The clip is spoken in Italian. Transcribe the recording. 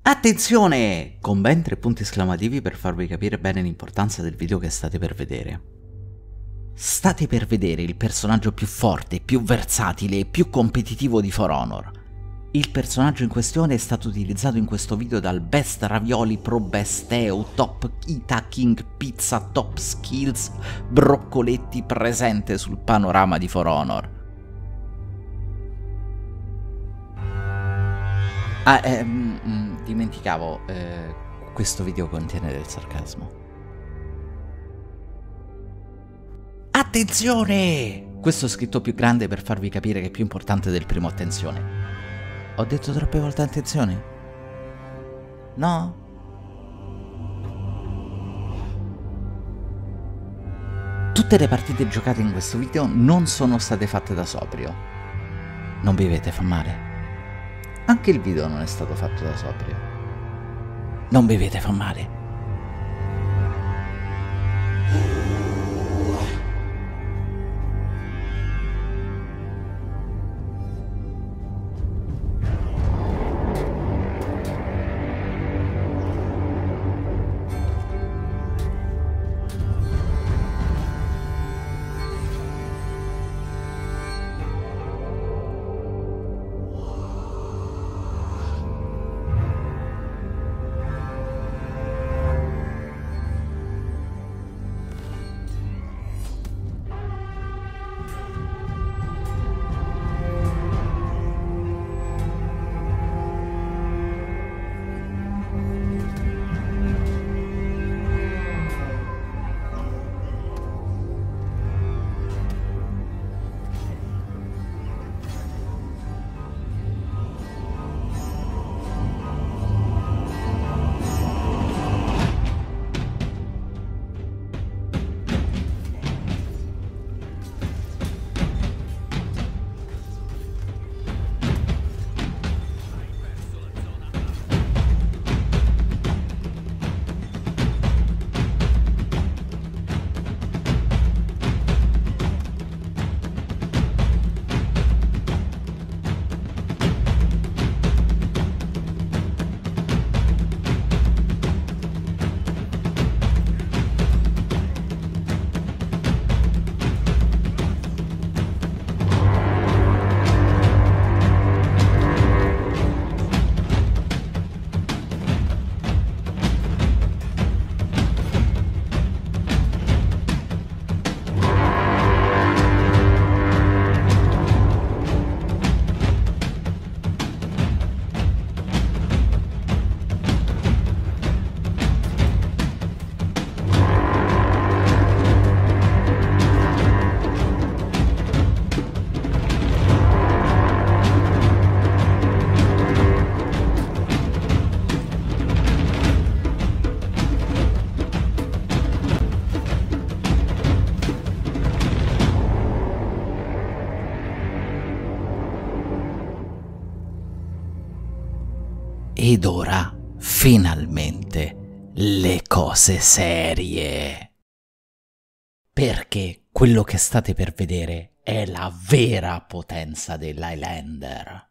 Attenzione! Con ben 3 punti esclamativi per farvi capire bene l'importanza del video che state per vedere. State per vedere il personaggio più forte, più versatile e più competitivo di For Honor. Il personaggio in questione è stato utilizzato in questo video dal Best Ravioli Pro Best EU Top Ita King Pizza Top Skills Broccoletti presente sul panorama di For Honor. Dimenticavo, questo video contiene del sarcasmo. Attenzione! Questo è scritto più grande per farvi capire che è più importante del primo attenzione. Ho detto troppe volte attenzione? No? Tutte le partite giocate in questo video non sono state fatte da Sobrio. Non bevete, fa male. Anche il video non è stato fatto da Sobrio. Non bevete, fa male. Ed ora, finalmente, le cose serie. Perché quello che state per vedere è la vera potenza dell'Highlander.